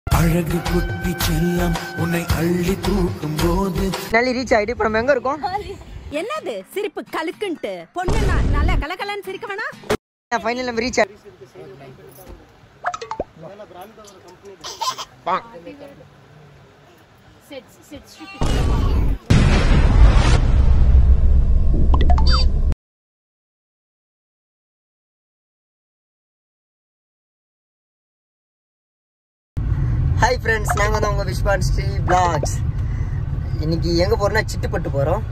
அழகு குட்டி செல்லம் உன்னை அள்ளி தூக்கும் போது நல்லி ரீச் ஆயிட்டு இப்ப நம்ம எங்க இருக்கோம்? என்னது சிரிப்பு கலுக்குன்ட்டு பொண்ணு நல்லா கலகலன்னு சிரிக்க வேணா? ஃபைனல் நம்ம ரீச் ஆயிட்டு Hi friends, நாங்க தான் உங்க Vishwa Shree vlogs. இன்னைக்கு எங்க போறோம்னா சிட்டுப்பட்டு போறோம்.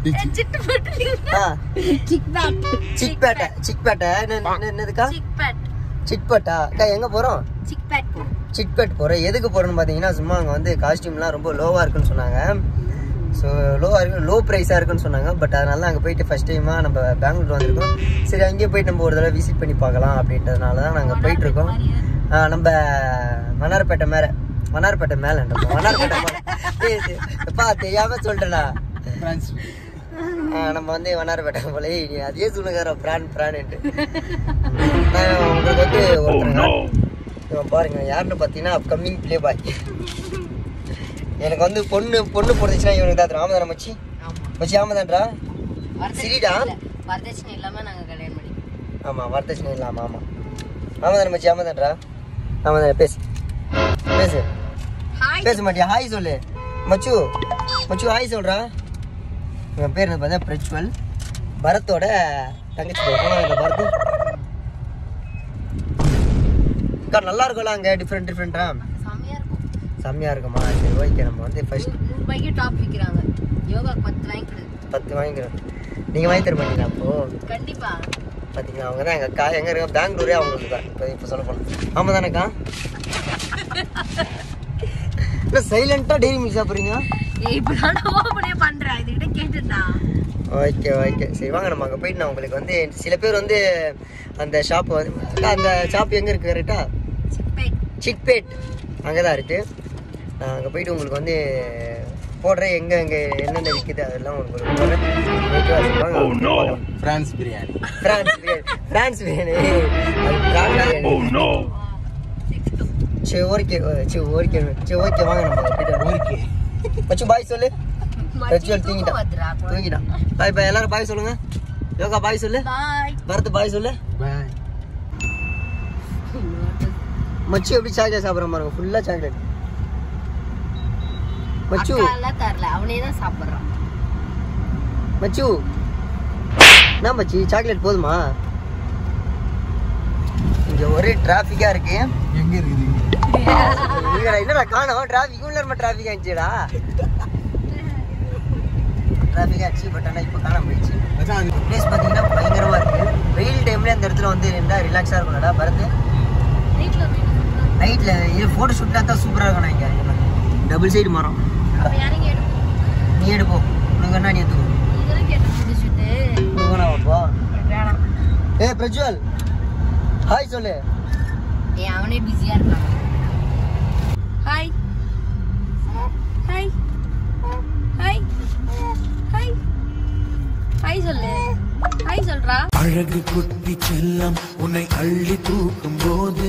சிக்பேட்டை என்னதுக்கா? சிக்பேட்டா எங்க போறோம்? சிக்பேட் போறோம். எதுக்கு போறோம்னு பாத்தீங்கன்னா சும்மா அங்க வந்து காஸ்டியூம்லாம் ரொம்ப லோவா இருக்குன்னு சொன்னாங்க. ஸோ லோ ப்ரைஸா இருக்குன்னு சொன்னாங்க. பட் அதனால அங்கே போயிட்டு ஃபர்ஸ்ட் டைமா நம்ம பெங்களூர் வந்திருக்கோம். சரி அங்கேயே போயிட்டு நம்ம ஒரு தடவை விசிட் பண்ணி பார்க்கலாம் அப்படின்றதுனால தான் நாங்கள் போயிட்டு இருக்கோம். நம்ம வண்ணாரப்பேட்டை மேலே தெரியாம சொல்றேன்னா நம்ம வந்து வண்ணாரப்பேட்டை போல அதே சொல்லுங்க பிரான்ட்டு உங்களுக்கு வந்து ஒருத்தருங்க பாருங்க யாருன்னு பார்த்தீங்கன்னா அப்கமிங் பிளே பாய். எனக்கு வந்து பொண்ணு போடுச்சுன்னா இவனுக்கு தான் ஆமாதான மச்சி ஆமாதான்றா சரிடா வரதட்சணை இல்லாம நாங்க கல்யாணம் பண்ணிக்கிறோம். ஆமா வரதட்சணை இல்லாம ஆமாதான மச்சி ஆமாதான்றா ஆமாதான பேசு மாட்டியா? ஹாய் சொல்லு மச்சு ஹாய் சொல்றா. இவன் பேர் என்ன பார்த்தா பிரஜ்வல், பரத்தோட தங்கச்சி பேர். பரத் நல்லா இருக்கும்ல அங்க டிஃப்ரெண்டா செம்மையா இருக்குமா? சரி ஓகே நம்ம வந்து ஃபர்ஸ்ட் ரூபாய்க்கு டாப் விக்கிறாங்க. யோகாக்கு 10 வாங்கிக்கிறோம். நீங்க வாங்கி தர மாட்டீங்களா? அப்போ கண்டிப்பா பாத்தீங்களா அவங்க தான் எங்க எங்க இருக்க பெங்களூரே அவங்களுக்கு தான் இப்போ சொல்ல போனோம். ஆமா தானேக்கா? இல்லை சைலண்டா டெய்லி மில்க் சாப்பிட்றீங்க? ஓகே சரி வாங்க நம்ம அங்கே போயிட்டு நான் உங்களுக்கு வந்து சில பேர் வந்து அந்த ஷாப் வந்து அந்த ஷாப் எங்கே இருக்குது கரெக்டா? சிக்பேட் அங்கே தான் இருக்குது. நான் அங்கே போயிட்டு உங்களுக்கு வந்து போடுறேன் எங்கே என்னென்ன விற்கிது அதெல்லாம் உங்களுக்கு போடுறேன். பிரான்ஸ் பிரியாணி சரி ஓகே வாங்க நம்ம ஓகே மச்சு பாய் சொல்லு. பிரஜ்வல் தூங்கிட்டான். பாய் எல்லாரும் பாய் சொல்லுங்க. யோகா பாய் சொல்லு. பரத் பாய் சொல்லு. மச்சு எப்படி சாக்லேட் சாப்பிட்ற பாருங்க ஃபுல்லா சாக்லேட். மச்சு அவனே தான் சாப்பிட்றான். மச்சு என்ன மச்சி சாக்லேட் போதுமா? இங்க ஒரே டிராபிக்கா இருக்கு. எங்க இருக்குது என்னடா காணோம்? டிராபிக் உள்ள நம்ம டிராபிக் ஆயிடுச்சுடா. டிராபிக் ஆச்சு பட் ஆனால் இப்போ காணாம போயிடுச்சு. பிளேஸ் பார்த்தீங்கன்னா பயங்கரமா இருக்கு. வெயில் டைம்ல அந்த இடத்துல வந்து இருந்தா ரிலாக்ஸா இருக்கும்டா பரத்து. நைட்ல இது போட்டோ ஷூட்லாம் தான் சூப்பரா இருக்கும். இங்க டபுள் சைடு மரம். நீ எடுப்போ உனக்கு என்ன நீ எடுத்துக்கோ. பிரஜ்வல் ஹாய் சொல்லு. அவனே பிஸியா இருக்கான். ஹாய் சொல்லு. ஹாய் சொல்றா. அழகு குட்டி செல்லம் உன்னை அள்ளி தூக்கும் போது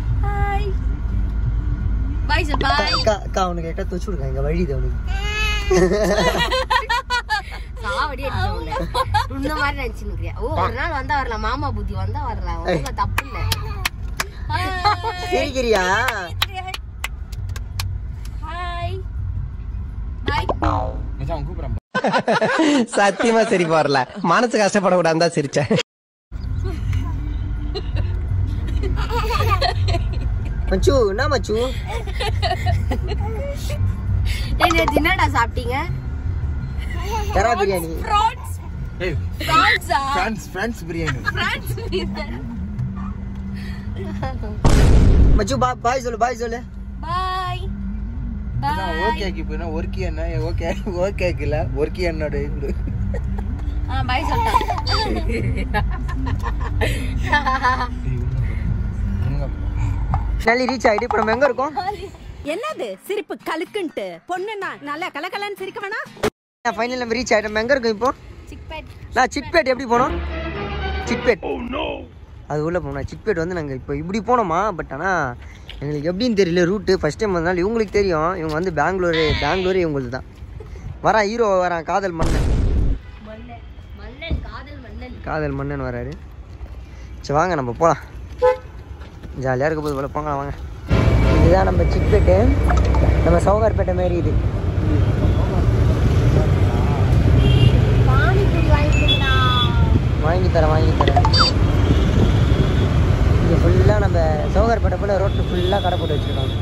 பாய் சொல். பாய் அக்கா உனக்கு கேட்டா தூச்சு விடுங்க இங்க வழிது அவனுக்கு. சாவடி அடிச்சவங்க இந்த மாதிரி நினைச்சுக்கிறியா? ஒரு நாள் வந்தா வரலாம், மாமா புத்தி வந்தா வரலாம், ஒழுங்கா தப்பு இல்ல. சரிக்கிறியா? ஹாய் பாய் மச்சான் கூப்பிடுறேன். சத்தியமா சரி போறல மனசு கஷ்டப்படக்கூடாது தான் சிரிச்சேன். மச்சு என்ன மச்சு என்னடா சாப்பிட்டீங்க? கரா பிரியாணி. பிரான்ஸ் பிரியாணி. மச்சு பாய் சொல்லு. பாய் ஓகே இப்போ ஒர்க்கி என்ன ஓகேல ஒர்க்கி என்னோட பாய் சொல்லிட்டேன். நல்லி ரீச் ஆயிட்டு இப்போ நம்ம எங்க இருக்கோம்? என்னது சிரிப்பு கலுக்குன்ட்டு பொண்ணு நல்லா கலகலன்னு சிரிக்க வேணா? ஃபைனல் நம்ம ரீச் ஆயிட்டு நம்ம எங்க இருக்கோம் இப்போ? சிக்பேட் எப்படி போனோம்? சிக்பேட் அது உள்ள போனோம். சிக்பேட் வந்து நாங்கள் இப்போ இப்படி போனோமா? பட் ஆனால் எங்களுக்கு எப்படின்னு தெரியல ரூட்டு. ஃபஸ்ட் டைம் வந்தனால இவங்களுக்கு தெரியும். இவங்க வந்து பெங்களூரு இவங்களுக்கு தான். வரான் ஹீரோ வரான், காதல் மன்னன் வராரு. சரி வாங்க நம்ம போகலாம். ஜாலியாக இருக்க போது போல போங்கலாம் வாங்க. இதுதான் நம்ம சிக்பேட்டு. நம்ம சவுகார்பேட்டை மாரி இது. வாங்கி தரேன். இங்கே ஃபுல்லாக நம்ம சவுகார்பேட்டை போல் ரோட்டில் ஃபுல்லாக கடை போட்டு வச்சுருக்கோம்.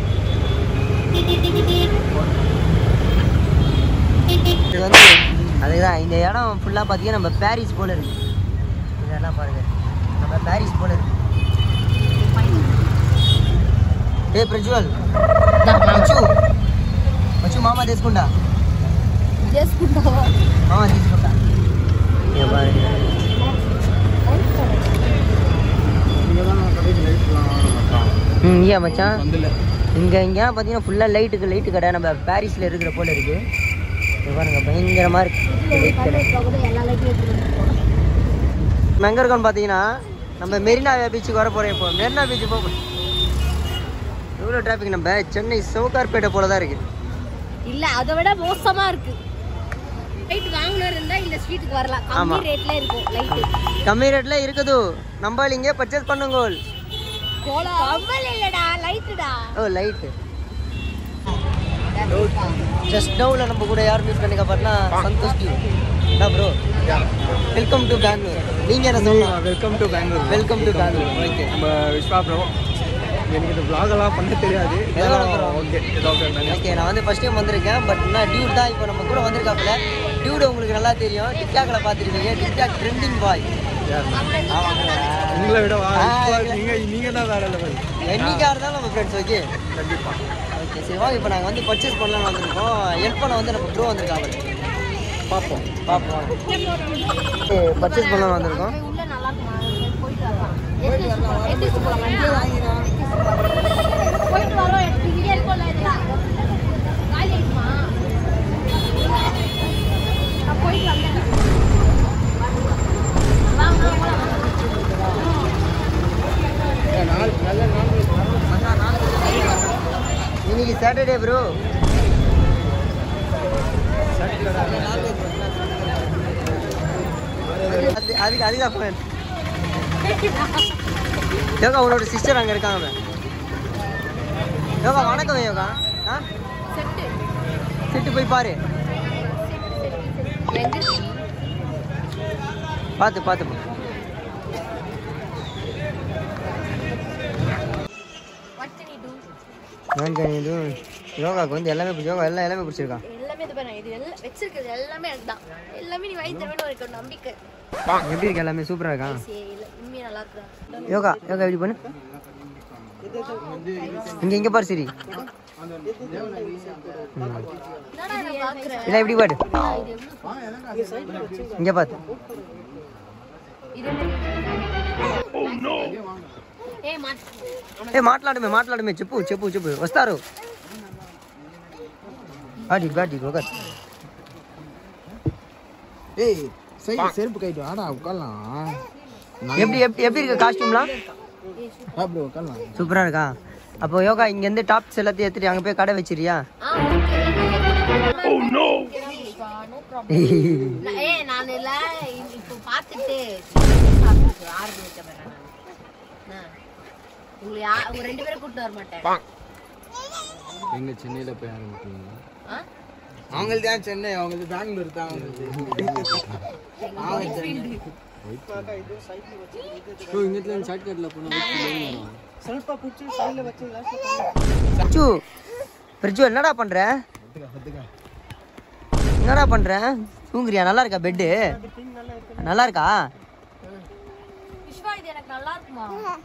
இது வந்து அதுதான் இந்த இடம் ஃபுல்லாக பார்த்தீங்கன்னா நம்ம பாரிஸ் போல் இருக்குது. இதெல்லாம் பாருங்கள், நம்ம பாரிஸ் போல் இருக்குது. ఏ ప్రజ్వల్ వచ్చు మామ తీసుకుంటా మామ తీసుకుంటా. இங்கே மச்சான் இங்கே பார்த்தீங்கன்னா ஃபுல்லாக லைட்டு கடை நம்ம பாரிஸில் இருக்கிற போல் இருக்குது. பாருங்க பயங்கரமாக இருக்குது லைட் கடை. நம்ம எங்கே இருக்கோம்னு பார்த்தீங்கன்னா நம்ம மெரினா பீச்சுக்கு வர போகிறோம். இப்போ மெரினா பீச்சு போக எவ்வளோ டிராஃபிக். நம்ம சென்னை சவுகார்பேட்டை போல தான் இருக்குது. இல்லை அதை விட மோசமாக இருக்குது. லைட் வாங்கினார் இருந்தால் இந்த ஸ்ட்ரீட்டுக்கு வரலாம். கம்மி ரேட்டில் இருக்கும் லைட்டு. கம்மி ரேட்டில் இருக்குது. நம்ம இங்கே பர்ச்சேஸ் பண்ணுங்க. கம்மல் இல்லைடா, லைட்டுடா. ஓ லைட்டு. ஜஸ்ட் நவுல நம்ம கூட யார் மீட் பண்ணிக்க பார்த்தா சந்தோஷ் டியூ. என்ன ப்ரோ, வெல்கம் டு பெங்களூர். நீங்கள் என்ன சொல்லலாம்? Welcome to Bangalore. ஓகே. நம்ம விஸ்வா ப்ரோ. எனக்கு இந்த vlog-எல்லாம் பண்ண தெரியாது. ஓகே நான் வந்து ஃபர்ஸ்ட் டைம் வந்திருக்கேன். பட் நான் டியூட் தான் இப்போ நம்ம கூட வந்திருக்காப்புல. டியூட் உங்களுக்கு நல்லா தெரியும், டிக்டாக்ல பார்த்துருக்கீங்க. TikTok trending boy. உங்களை விட நீங்கள் தான் வேற லெவல். என்னைக்காக இருந்தாலும் நம்ம ஃப்ரெண்ட்ஸ். ஓகே கண்டிப்பாக. ஓகே சரி வாங்க. இப்போ நாங்கள் வந்து பர்ச்சேஸ் பண்ணலாம்னு வந்திருக்கோம். ஹெல்ப் பண்ண வந்து நம்ம ப்ரோ வந்திருக்காங்க. பார்ப்போம் பர்ச்சேஸ் பண்ணலாம்னு வந்திருக்கோம். இன்னைக்கு சாட்டர்டே ப்ரோ. அதுதான் போவேன். யோகா உன்னோட சிஸ்டர் அங்கே இருக்காங்க. யோகா வணக்கம் யோகா. செட்டு போய் பாரு. பார்த்து யோகாவுக்கு வந்து எல்லாமே எல்லாமே பிடிச்சிருக்கான். எப்படி இருக்கு? எல்லாமே சூப்பரா இருக்கா? யோகா எப்படி பண்ணு. இங்க பாரு சரி. இல்லை இப்படி பாரு. இங்க பாத்து. మాట్లాడమే చెప్పు వస్తారు. செருப்பு கைட்டு ஆடா உட்காரலாம். எப்படி இருக்கு காஸ்டியூம்லாம்? சூப்பரா இருக்கா? அப்போ யோகா இங்க இருந்து டாப்ஸ் எல்லாத்தையும் எடுத்துட்டு அங்க போய் கடை வச்சிரியா? ரெண்டு பேரும் கூட்டு வர மாட்டேன். எங்க சென்னையில போய் ஆரம்பிக்கீங்க? அவங்களுக்கு தான் சென்னை, அவங்களுக்கு பெங்களூர் தான். என்னடா பண்ற? தூங்குறியா? நல்லா இருக்கா பெட்டு? நல்லா இருக்கா? விஸ்வா இது எனக்கு நல்லா இருக்குமா?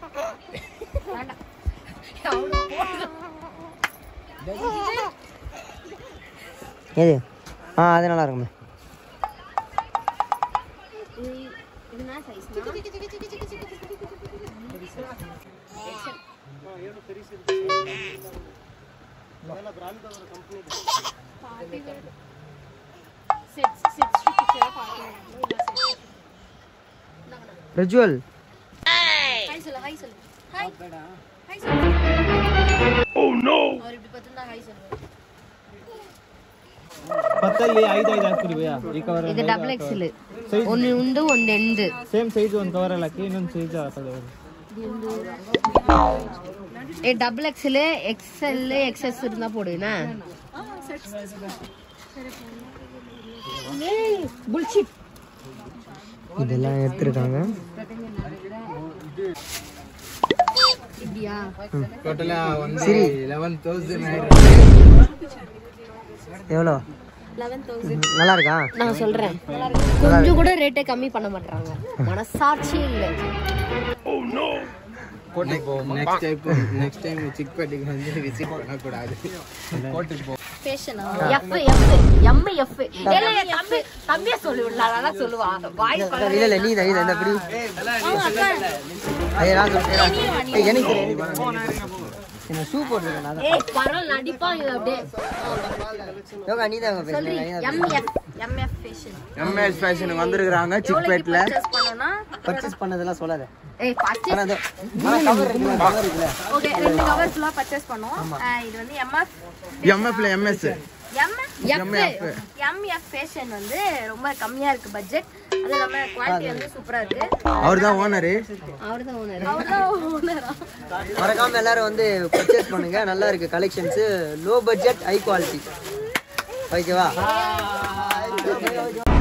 எது? அது நல்லா இருக்குமே. பிரஜ்வல் ஹாய் சொல்லு. அவர் இப்படி பார்த்தா ஹை சொல்லுவார். ಪತ್ತಲ್ಲಿ 5 ಹಾಕ್ತೀರಿ ಭಯ್ಯ ಈ ಕವರ್ ಇದು ಡಬಲ್ ಎಕ್ಸೆಲ್ ಒಂದು ಉಂಡು ಒಂದು ಎಂಡ್ ಸೇಮ್ ಸೈಜ್ ಒಂದು ಕವರ್ ಅಲ್ಲಿ ಹಾಕಿ ಇನ್ನೊಂದು ಸೈಜ್ ಹಾಕೋದು ஏ டபுள் எக்ஸ்எல் எக்ஸ்எல் எக்ஸ்எஸ் இருந்தா போடுவேனா புல்ஷிட் இதெல்லாம் எடுத்துருக்காங்க. இப்படியா டோட்டலா வந்து சரி 11000 எவ்வளோ 11000 நல்லா இருக்கா? நான் சொல்றேன் கொஞ்சம் கூட ரேட்டை கம்மி பண்ண மாட்டாங்க. மனசாட்சியே இல்ல. நெக்ஸ்ட் டைம் சிக் பேட்டுக்கு வந்து விசிட் பண்ண கூடாது. கோட்டுக்கு போ. ஃபேஷனா எஃப் எஃப் எம் எஃப் இல்ல தம்பி தம்பியே சொல்லுவா நான் சொல்லுவா வாய்ஸ் இல்ல இல்ல நீ தான் இந்த அப்படி ஐயா நான் சொல்றேன். ஏய் எனக்கு என்ன ஷூ போடுறேன் நான். ஏய் பரல் நடிப்பா இது அப்படியே யோகா நீ தான் பேசுறீங்க. எம் எஃப் ஃபேஷன் எம்எஸ் ஃபேஷனுக்கு வந்திருக்காங்க சிக் பேட்ல. பர்ச்சேஸ் பண்ணதெல்லாம் சொல்லாத. ஏய் பர்ச்சேஸ் ஆனா கவர் இருக்குல. ஓகே ரெண்டு கவர் ஃபுல்லா பர்ச்சேஸ் பண்ணோம். இது வந்து எம்எஃப்ல எம்எஸ் எம்எஃப் ஃபேஷன் வந்து ரொம்ப கம்மியா இருக்கு பட்ஜெட். அது இல்லாம குவாலிட்டி வந்து சூப்பரா இருக்கு. அவர்தான் ஓனர். அவர்தான் ஓனர். மறக்காம எல்லாரும் வந்து பர்ச்சேஸ் பண்ணுங்க. நல்லா இருக்கு collections. Low budget high quality. ஓகேவா?